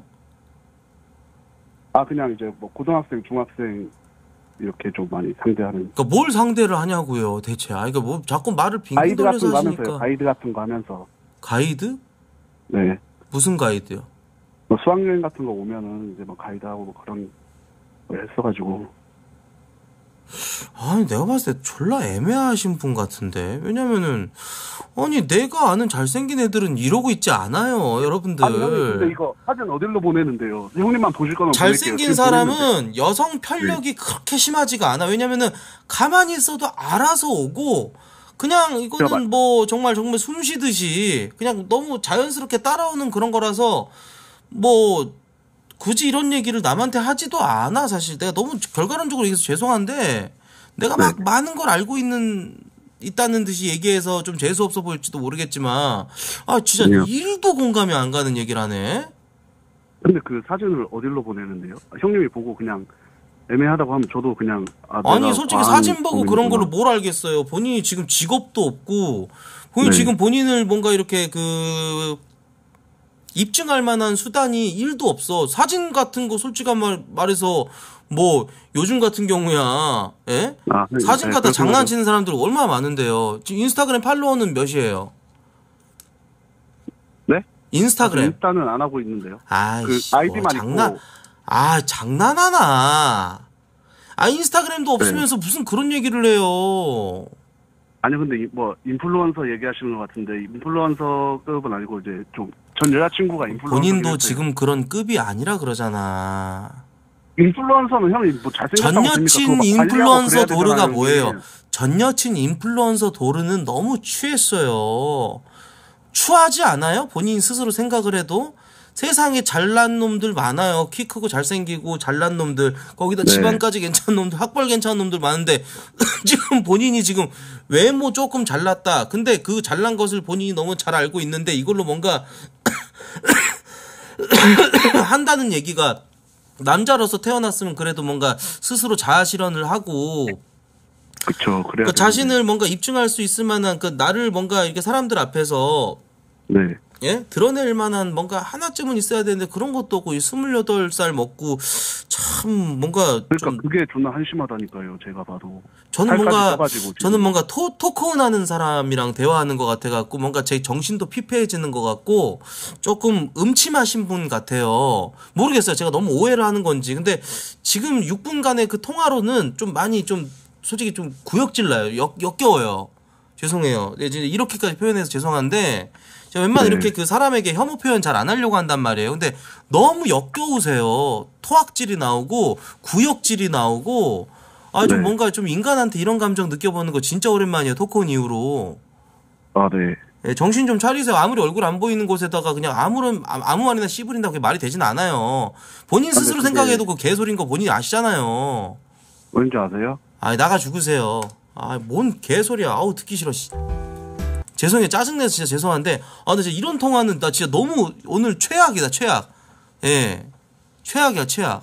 아, 그냥 이제 뭐 고등학생, 중학생 이렇게 좀 많이 상대하는. 그러니까 뭘 상대를 하냐고요, 대체. 아, 그러니까 뭐 자꾸 말을 빙빙 돌려서 하시니까. 하면서요. 가이드 같은 거 하면서. 가이드? 네. 무슨 가이드요? 뭐 수학여행 같은 거 오면은 이제 뭐 가이드하고 뭐 그런 걸 했어가지고. 아니 내가 봤을 때 졸라 애매하신 분 같은데. 왜냐면은 아니 내가 아는 잘생긴 애들은 이러고 있지 않아요, 여러분들. 아니 형님 근데 이거 사진 어디로 보내는데요? 형님만 보실 거면 잘생긴 사람은 여성 편력이 네. 그렇게 심하지가 않아. 왜냐면은 가만히 있어도 알아서 오고 그냥 이거는 뭐 정말 정말 숨 쉬듯이 그냥 너무 자연스럽게 따라오는 그런 거라서 뭐 굳이 이런 얘기를 남한테 하지도 않아. 사실 내가 너무 결과론적으로 얘기해서 죄송한데 내가 막 네. 많은 걸 알고 있는 있다는 듯이 얘기해서 좀 재수 없어 보일지도 모르겠지만 아 진짜 네. 일도 공감이 안 가는 얘기를 하네. 근데 그 사진을 어디로 보내는데요? 형님이 보고 그냥 애매하다고 하면 저도 그냥 아, 아니 솔직히 사진 보고 그런 걸로 뭘 알겠어요. 본인이 지금 직업도 없고 본인 네. 지금 본인을 뭔가 이렇게 그 입증할 만한 수단이 일도 없어. 사진 같은 거 솔직한 말 말해서 뭐 요즘 같은 경우야 예? 아, 네, 사진 갖다 네, 장난치는 사람들 얼마나 많은데요. 지금 인스타그램 팔로워는 몇이에요? 네? 인스타그램. 아, 인스타는 안 하고 있는데요. 아이씨, 그 아이디만 뭐 장난. 있고. 아 장난하나. 아 인스타그램도 없으면서 네. 무슨 그런 얘기를 해요. 아니 근데 뭐 인플루언서 얘기하시는 것 같은데 인플루언서급은 아니고 이제 좀 전 여자친구가 인플루언서 본인도 지금 그런 급이 아니라 그러잖아. 인플루언서는 형이 뭐 잘생겼다고 전 여친 인플루언서 도르가 뭐예요? 전 여친 인플루언서 도르는 너무 취했어요. 추하지 않아요? 본인 스스로 생각을 해도 세상에 잘난 놈들 많아요. 키 크고 잘생기고 잘난 놈들 거기다 네. 집안까지 괜찮은 놈들 학벌 괜찮은 놈들 많은데 지금 본인이 지금 외모 조금 잘났다. 근데 그 잘난 것을 본인이 너무 잘 알고 있는데 이걸로 뭔가 한다는 얘기가 남자로서 태어났으면 그래도 뭔가 스스로 자아 실현을 하고 그렇죠. 그래. 그 자신을 뭔가 입증할 수 있을 만한 그 나를 뭔가 이렇게 사람들 앞에서 네. 예? 드러낼 만한 뭔가 하나쯤은 있어야 되는데 그런 것도 없고 스물여덟 살 먹고 참 뭔가 그러니까 좀 그게 존나 한심하다니까요. 제가 봐도 저는 뭔가 저는 뭔가 토, 토크온하는 사람이랑 대화하는 것 같아갖고 뭔가 제 정신도 피폐해지는 것 같고 조금 음침하신 분 같아요. 모르겠어요. 제가 너무 오해를 하는 건지. 근데 지금 육 분간의 그 통화로는 좀 많이 좀 솔직히 좀 구역질 나요. 역, 역겨워요. 죄송해요. 이렇게까지 표현해서 죄송한데 제가 웬만하면 네. 이렇게 그 사람에게 혐오 표현 잘 안 하려고 한단 말이에요. 근데 너무 역겨우세요. 토악질이 나오고 구역질이 나오고 아 좀 네. 뭔가 좀 인간한테 이런 감정 느껴보는 거 진짜 오랜만이에요. 토크온 이후로. 아 네. 예, 정신 좀 차리세요. 아무리 얼굴 안 보이는 곳에다가 그냥 아무런 아무 말이나 씨부린다고 그게 말이 되진 않아요. 본인 스스로 그게- 생각해도 그 개소리인 거 본인이 아시잖아요. 왠지 아세요? 아, 나가 죽으세요. 아, 뭔 개소리야. 아우, 듣기 싫어. 씨. 죄송해요. 짜증내서 진짜 죄송한데, 아, 나 진짜 이런 통화는 나 진짜 너무 오늘 최악이다, 최악. 예. 최악이야, 최악.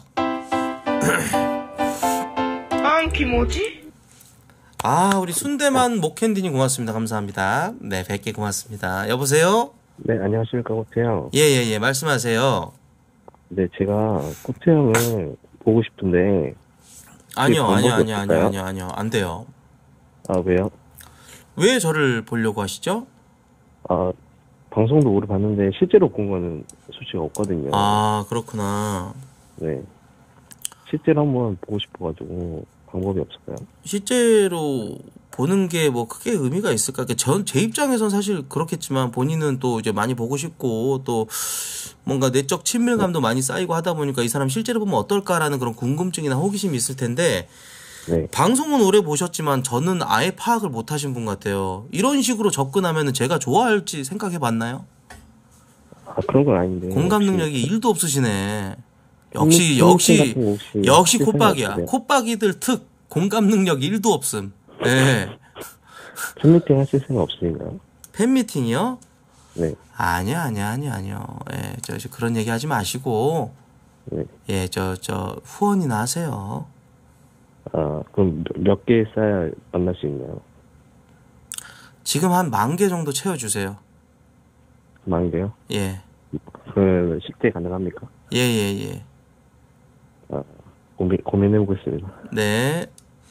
아, 김오지? 아, 우리 순대만 목캔디님 고맙습니다. 감사합니다. 네, 백 개 고맙습니다. 여보세요? 네, 안녕하십니까, 코트형. 예, 예, 예. 말씀하세요. 네, 제가 코트형을 보고 싶은데. 아니요, 그게 아니요, 방법이 아니요, 아니요, 없을까요? 아니요, 아니요. 안 돼요. 아, 왜요? 왜 저를 보려고 하시죠? 아, 방송도 오래 봤는데 실제로 본 거는 솔직히 없거든요. 아, 그렇구나. 네. 실제로 한번 보고 싶어가지고 방법이 없을까요? 실제로 보는 게 뭐 크게 의미가 있을까? 전, 제 입장에선 사실 그렇겠지만 본인은 또 이제 많이 보고 싶고 또 뭔가 내적 친밀감도 많이 쌓이고 하다 보니까 이 사람 실제로 보면 어떨까라는 그런 궁금증이나 호기심이 있을 텐데 네. 방송은 오래 보셨지만 저는 아예 파악을 못 하신 분 같아요. 이런 식으로 접근하면 제가 좋아할지 생각해 봤나요? 아, 그런 건 아닌데. 공감 혹시- 능력이 일도 없으시네. 역시, 음, 역시, 같은 거 혹시 역시 실생활 콧박이야. 어떠세요? 콧박이들 특, 공감 능력 일도 없음. 예. 팬미팅 하실 생각 없으신가요? 팬미팅이요? 네. 아니야, 아니야, 아니야, 아니요. 예, 저, 저 그런 얘기 하지 마시고, 네. 예, 저, 저, 후원이나 하세요. 아, 그럼 몇 개 쌓아야 만날 수 있나요? 지금 한 만 개 정도 채워주세요. 만 개요? 예. 그, 실제 가능합니까? 예, 예, 예. 아, 고민, 고민해보겠습니다. 네.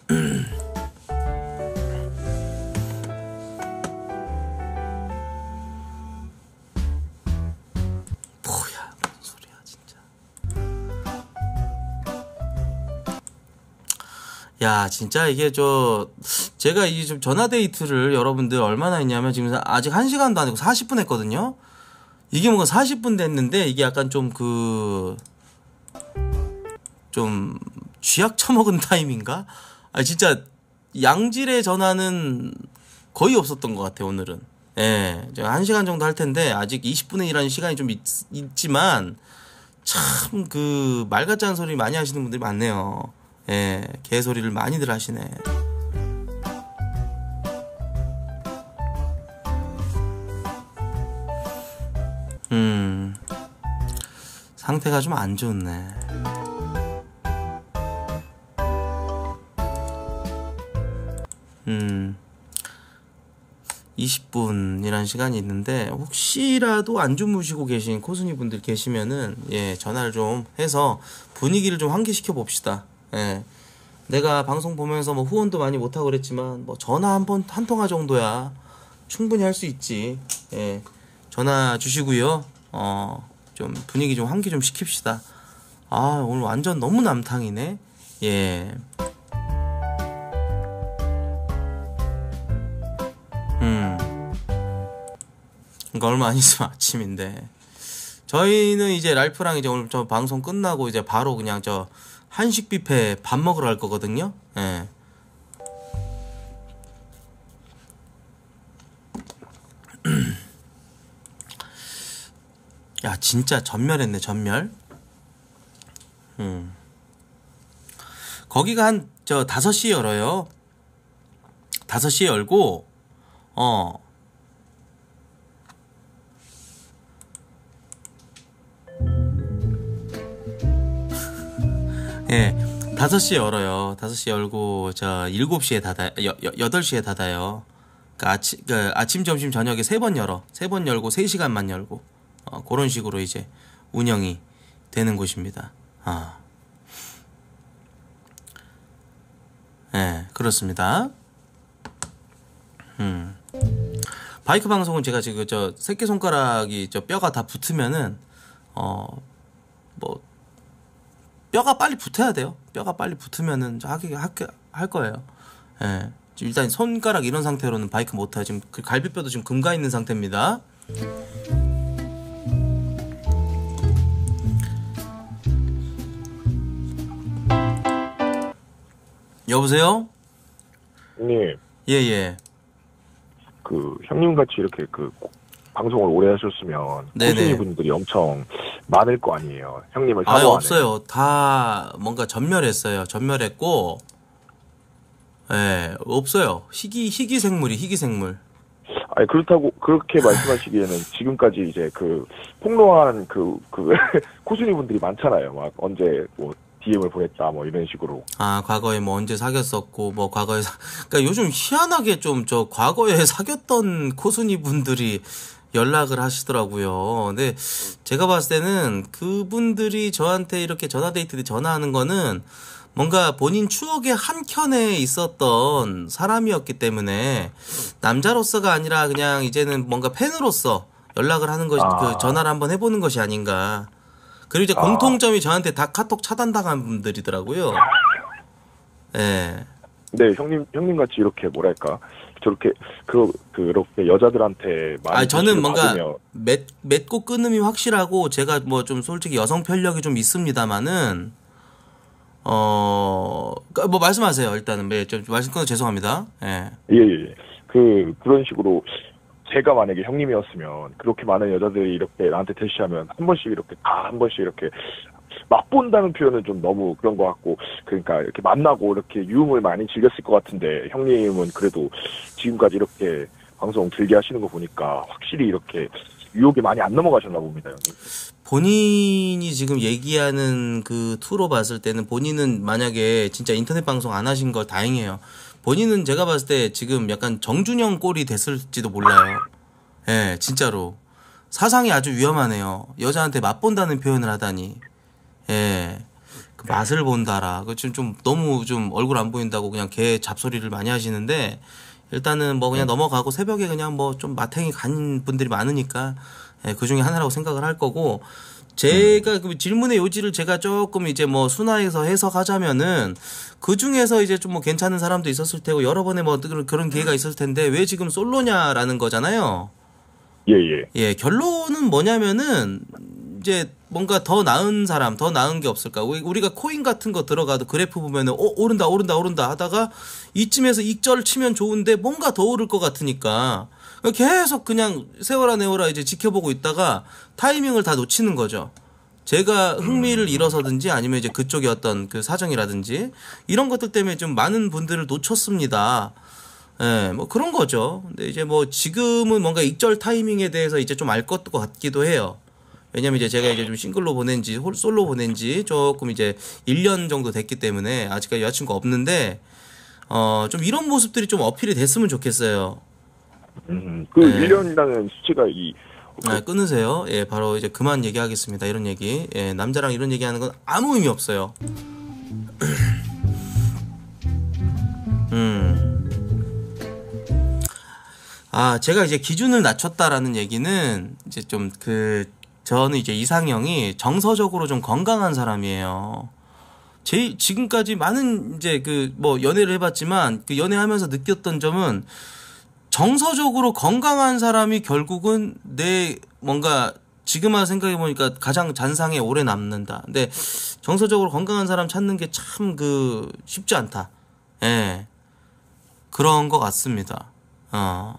뭐야, 무슨 소리야, 진짜. 야, 진짜 이게 저, 제가 이 좀 전화데이트를 여러분들 얼마나 했냐면 지금 아직 한 시간도 아니고 사십 분 했거든요? 이게 뭔가 사십 분 됐는데 이게 약간 좀 그, 좀 쥐약 처먹은 타임인가? 아, 진짜 양질의 전화는 거의 없었던 것 같아요, 오늘은. 예, 제가 한 시간 정도 할 텐데 아직 이십 분의 일하는 시간이 좀 있, 있지만 참 그 말 같지 않은 소리 많이 하시는 분들이 많네요. 예, 개소리를 많이들 하시네. 음, 상태가 좀 안 좋네. 음, 이십 분이란 시간이 있는데 혹시라도 안 주무시고 계신 코순이 분들 계시면은 예, 전화를 좀 해서 분위기를 좀 환기시켜 봅시다. 예. 내가 방송 보면서 뭐 후원도 많이 못 하고 그랬지만 뭐 전화 한 번 한 통화 정도야 충분히 할 수 있지. 예. 전화 주시고요. 어, 좀 분위기 좀 환기 좀 시킵시다. 아, 오늘 완전 너무 남탕이네. 예. 음. 그러니까 얼마 안 있으면 아침인데. 저희는 이제 랄프랑 이제 오늘 저 방송 끝나고 이제 바로 그냥 저 한식 뷔페 밥 먹으러 갈 거거든요. 예. 야, 진짜 전멸했네, 전멸. 음. 거기가 한 저 다섯 시에 열어요. 다섯 시에 열고 어. 예. 다섯 시에 열어요. 다섯 시에 열고 저 일곱 시에 닫아요. 여, 여, 여덟 시에 닫아요. 그러니까 아침 그 아침 점심 저녁에 세 번 열어. 세 번 열고 세 시간만 열고. 어, 그런 식으로 이제 운영이 되는 곳입니다. 아. 예, 그렇습니다. 음. 바이크 방송은 제가 지금 저 새끼손가락이 저 뼈가 다 붙으면은 어 뭐 뼈가 빨리 붙어야 돼요. 뼈가 빨리 붙으면은 저 하게 하게 할 거예요. 예. 일단 손가락 이런 상태로는 바이크 못 타요. 지금 그 갈비뼈도 지금 금가 있는 상태입니다. 여보세요? 님. 예, 예. 그 형님 같이 이렇게 그 방송을 오래 하셨으면 네네. 코순이 분들이 엄청 많을 거 아니에요. 형님을 아, 사모하는. 없어요. 다 뭔가 전멸했어요. 전멸했고, 예, 없어요. 희귀 희귀 생물이 희귀 생물. 아니 그렇다고 그렇게 말씀하시기에는 지금까지 이제 그 폭로한 그 그 코순이 분들이 많잖아요. 막 언제 뭐 디엠을 보냈다 뭐 이런 식으로. 아, 과거에 뭐 언제 사귀었었고, 뭐 과거에 사... 그러니까 요즘 희한하게 좀 저 과거에 사귀었던 코순이 분들이 연락을 하시더라고요. 근데 제가 봤을 때는 그분들이 저한테 이렇게 전화데이트 때 전화하는 거는 뭔가 본인 추억의 한 켠에 있었던 사람이었기 때문에 남자로서가 아니라 그냥 이제는 뭔가 팬으로서 연락을 하는 것이, 아. 그 전화를 한번 해보는 것이 아닌가. 그리고 이제 아. 공통점이 저한테 다 카톡 차단당한 분들이더라고요. 예. 네, 형님 형님 같이 이렇게 뭐랄까 저렇게 그 그렇게 여자들한테 많이 아, 저는 뭔가 받으며... 맺, 맺고 끊음이 확실하고 제가 뭐 좀 솔직히 여성 편력이 좀 있습니다만은 어, 그러니까 뭐 말씀하세요. 일단은 네, 좀 말씀 끊어 죄송합니다. 예. 예, 예. 그 그런 식으로 제가 만약에 형님이었으면 그렇게 많은 여자들이 이렇게 나한테 대시하면 한 번씩 이렇게 다 한 번씩 이렇게 맛본다는 표현은 좀 너무 그런 것 같고 그러니까 이렇게 만나고 이렇게 유흥을 많이 즐겼을 것 같은데 형님은 그래도 지금까지 이렇게 방송 들게 하시는 거 보니까 확실히 이렇게 유혹에 많이 안 넘어가셨나 봅니다, 형님. 본인이 지금 얘기하는 그 투로 봤을 때는 본인은 만약에 진짜 인터넷 방송 안 하신 거 다행이에요. 본인은 제가 봤을 때 지금 약간 정준영 꼴이 됐을지도 몰라요. 예, 진짜로. 사상이 아주 위험하네요. 여자한테 맛본다는 표현을 하다니. 예. 그 맛을 본다라. 그 지금 좀 너무 좀 얼굴 안 보인다고 그냥 개 잡소리를 많이 하시는데 일단은 뭐 그냥 넘어가고 새벽에 그냥 뭐 좀 마탱이 간 분들이 많으니까 예, 그 중에 하나라고 생각을 할 거고 제가 그 질문의 요지를 제가 조금 이제 뭐 순화해서 해석하자면은 그 중에서 이제 좀 뭐 괜찮은 사람도 있었을 테고 여러 번의 뭐 그런 기회가 있었을 텐데 왜 지금 솔로냐라는 거잖아요. 예, 예. 예, 결론은 뭐냐면은 이제 뭔가 더 나은 사람, 더 나은 게 없을까? 우리가 코인 같은 거 들어가도 그래프 보면은 어, 오른다, 오른다, 오른다 하다가 이쯤에서 익절 치면 좋은데 뭔가 더 오를 것 같으니까 계속 그냥 세워라 내워라 이제 지켜보고 있다가 타이밍을 다 놓치는 거죠. 제가 흥미를 잃어서든지 아니면 이제 그쪽의 어떤 그 사정이라든지 이런 것들 때문에 좀 많은 분들을 놓쳤습니다. 예, 뭐 그런 거죠. 근데 이제 뭐 지금은 뭔가 익절 타이밍에 대해서 이제 좀 알 것 같기도 해요. 왜냐면 이제 제가 이제 좀 싱글로 보낸 지, 솔로 보낸 지 조금 이제 일 년 정도 됐기 때문에 아직까지 여자친구가 없는데, 어, 좀 이런 모습들이 좀 어필이 됐으면 좋겠어요. 음, 그 네. 일 년이라는 수치가 이. 아, 끊으세요. 예, 바로 이제 그만 얘기하겠습니다. 이런 얘기. 예, 남자랑 이런 얘기 하는 건 아무 의미 없어요. 음. 아, 제가 이제 기준을 낮췄다라는 얘기는 이제 좀 그, 저는 이제 이상형이 정서적으로 좀 건강한 사람이에요. 제, 지금까지 많은 이제 그 뭐 연애를 해봤지만 그 연애하면서 느꼈던 점은 정서적으로 건강한 사람이 결국은 내 뭔가 지금 와서 생각해보니까 가장 잔상에 오래 남는다. 근데 정서적으로 건강한 사람 찾는 게 참 그 쉽지 않다. 예. 그런 것 같습니다. 어.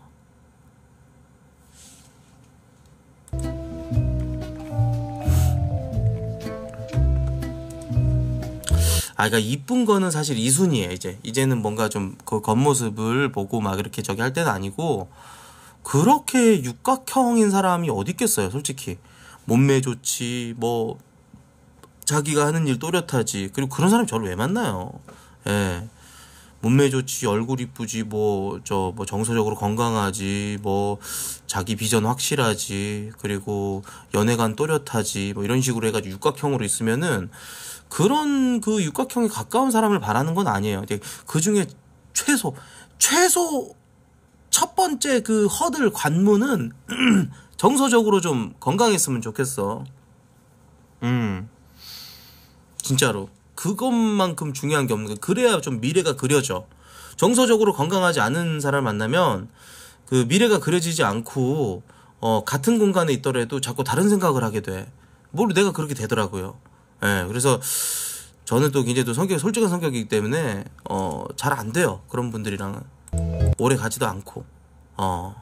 아, 그러니까 이쁜 거는 사실 이 순위예요. 이제 이제는 뭔가 좀 그 겉모습을 보고 막 이렇게 저기 할 때는 아니고 그렇게 육각형인 사람이 어디 있겠어요, 솔직히. 몸매 좋지, 뭐 자기가 하는 일 또렷하지. 그리고 그런 사람이 저를 왜 만나요? 예. 몸매 좋지, 얼굴 이쁘지, 뭐 저 뭐 정서적으로 건강하지, 뭐 자기 비전 확실하지, 그리고 연애관 또렷하지, 뭐 이런 식으로 해가지고 육각형으로 있으면은. 그런 그 육각형에 가까운 사람을 바라는 건 아니에요. 그 중에 최소, 최소 첫 번째 그 허들 관문은 정서적으로 좀 건강했으면 좋겠어. 음. 진짜로. 그것만큼 중요한 게 없는 거야. 그래야 좀 미래가 그려져. 정서적으로 건강하지 않은 사람을 만나면 그 미래가 그려지지 않고, 어, 같은 공간에 있더라도 자꾸 다른 생각을 하게 돼. 뭘 내가 그렇게 되더라고요. 예, 그래서 저는 또 굉장히 또 성격이 솔직한 성격이기 때문에 어, 잘 안 돼요. 그런 분들이랑은 오래 가지도 않고. 어.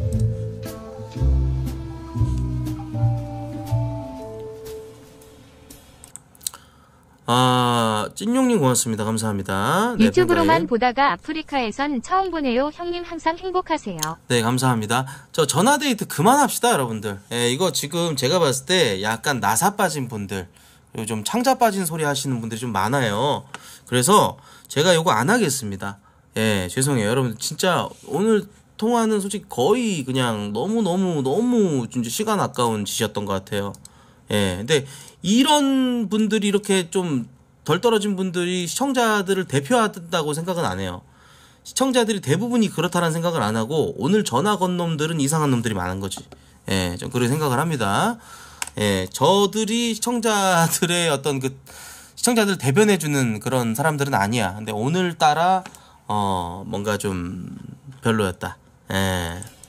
아, 찐용님 고맙습니다. 감사합니다. 네, 유튜브로만 팬가입. 보다가 아프리카에선 처음 보네요. 형님 항상 행복하세요. 네, 감사합니다. 저 전화데이트 그만합시다, 여러분들. 예, 이거 지금 제가 봤을 때 약간 나사 빠진 분들, 그리고 좀 창자 빠진 소리 하시는 분들이 좀 많아요. 그래서 제가 이거 안 하겠습니다. 예, 죄송해요. 여러분들 진짜 오늘 통화는 솔직히 거의 그냥 너무너무 너무 진짜 시간 아까운 짓이었던 것 같아요. 예, 근데 이런 분들이 이렇게 좀 덜 떨어진 분들이 시청자들을 대표한다고 생각은 안 해요. 시청자들이 대부분이 그렇다는 생각을 안 하고 오늘 전화 건 놈들은 이상한 놈들이 많은 거지. 예, 좀 그렇게 생각을 합니다. 예, 저들이 시청자들의 어떤 그 시청자들 대변해주는 그런 사람들은 아니야. 근데 오늘따라 어 뭔가 좀 별로였다. 예.